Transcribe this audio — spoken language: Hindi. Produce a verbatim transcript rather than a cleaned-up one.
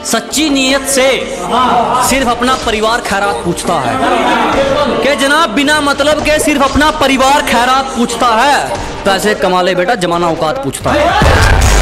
सच्ची नीयत से सिर्फ अपना परिवार खैरात पूछता है कि जनाब बिना मतलब के सिर्फ अपना परिवार खैरात पूछता है। पैसे कमा ले बेटा, जमाना औकात पूछता है।